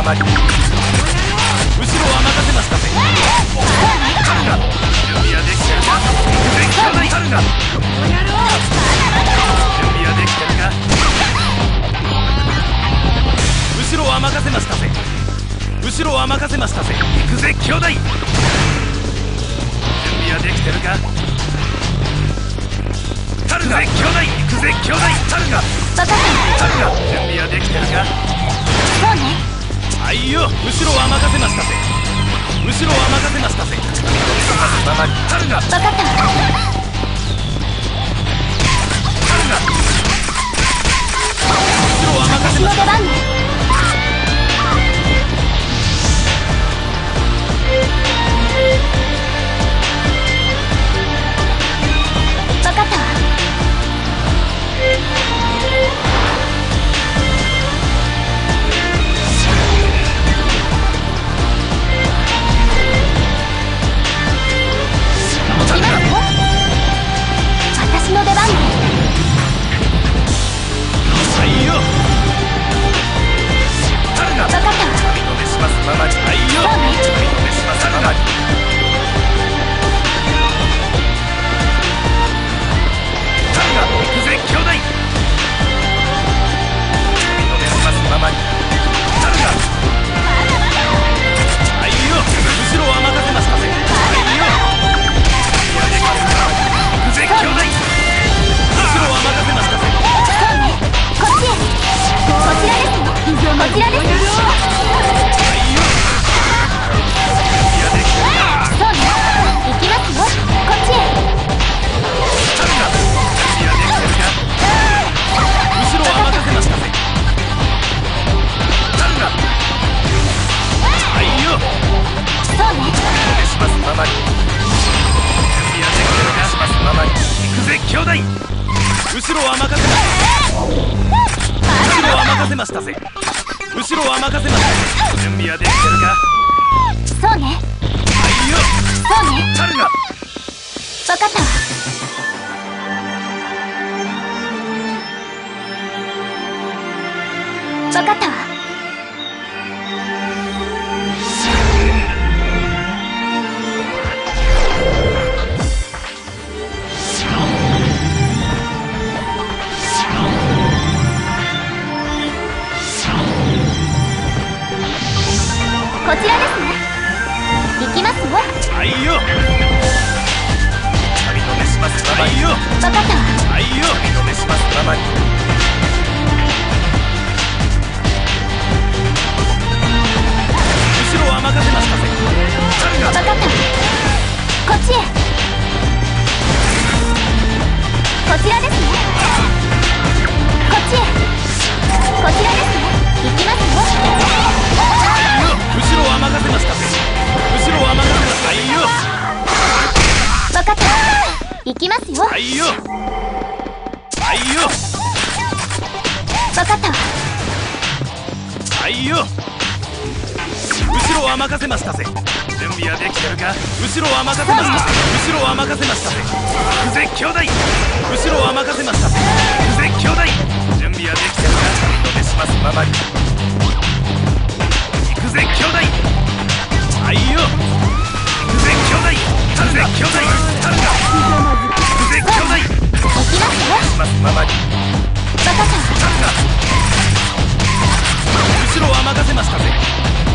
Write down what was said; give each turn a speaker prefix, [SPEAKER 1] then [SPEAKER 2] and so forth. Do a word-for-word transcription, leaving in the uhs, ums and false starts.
[SPEAKER 1] まに。後ろは任せましたぜ。タルガ、準備はできてるか。絶叫ないタルガ。準備はできてるか。後ろは任せましたぜ。後ろは任せましたぜ。行くぜ兄弟。準備はできてるか。タルガ、兄弟、行くぜ兄弟。タルガ、タルガ、準備はできてるか。
[SPEAKER 2] そうね。
[SPEAKER 1] はいよ、後ろは任せましたぜ。後ろは任せましたぜ。タルガ、
[SPEAKER 2] 分かった。
[SPEAKER 1] タルガ、後ろは任せました。
[SPEAKER 2] 私の出番ね。分かったわ。私の出番ね。
[SPEAKER 1] はいよ。タルガ、
[SPEAKER 2] 分かったわ。
[SPEAKER 1] 認めしますママに。はいよ。
[SPEAKER 2] そうね。
[SPEAKER 1] 認めしますママに。タルガ、行くぜ兄弟。認めしますママに。タルガ、はいよ。後ろは任せましたぜ。はいよ。行くぜ兄弟。後ろは任せましたぜ。
[SPEAKER 2] そうね。こっちへ。こちらですね。こちらですね。
[SPEAKER 1] はいよ。いやできてるか。
[SPEAKER 2] そうね。行きますよ。こっちへ。
[SPEAKER 1] タルガ、いやできてるか。後ろは任せましたぜ。タルガ、はいよ。
[SPEAKER 2] そうね。
[SPEAKER 1] お願いしますママに。いやできてるか。しますママに。行くぜ兄弟。後ろは任せました。後ろは任せましたぜ。後ろは任せましたぜ。準備はできてるか。
[SPEAKER 2] そうね。
[SPEAKER 1] はいよ。
[SPEAKER 2] そうね。
[SPEAKER 1] タルガ、
[SPEAKER 2] 分かったわ。分かったわ。こちらですね。行きますよ。
[SPEAKER 1] はいよ。認めしますママに。はいよ。
[SPEAKER 2] 分かったわ。
[SPEAKER 1] はいよ。認めしますママに。後ろは任せましたぜ。タルガ、
[SPEAKER 2] 分かったわ。こっちへ。こちらですね。こっちへ。こちらですね。行きますよ。
[SPEAKER 1] 後ろは任せましたぜ。後ろは任せました。はいよ。
[SPEAKER 2] 分かった。行きますよ。
[SPEAKER 1] はいよ。はいよ。
[SPEAKER 2] 分かったわ。
[SPEAKER 1] はいよ。後ろは任せましたぜ。準備はできてるか。後ろは任せましたぜ。後ろは任せましたぜ。行くぜ兄弟。後ろは任せましたぜ。行くぜ兄弟。準備はできてるか。認めしますママに。行くぜ兄弟。はいよ。行くぜ兄弟。タルガ、兄弟。タルガ、行くぜ兄弟。
[SPEAKER 2] 行きますよ。
[SPEAKER 1] しますママに。
[SPEAKER 2] 分かったわ。
[SPEAKER 1] タルガ、後ろは任せましたぜ。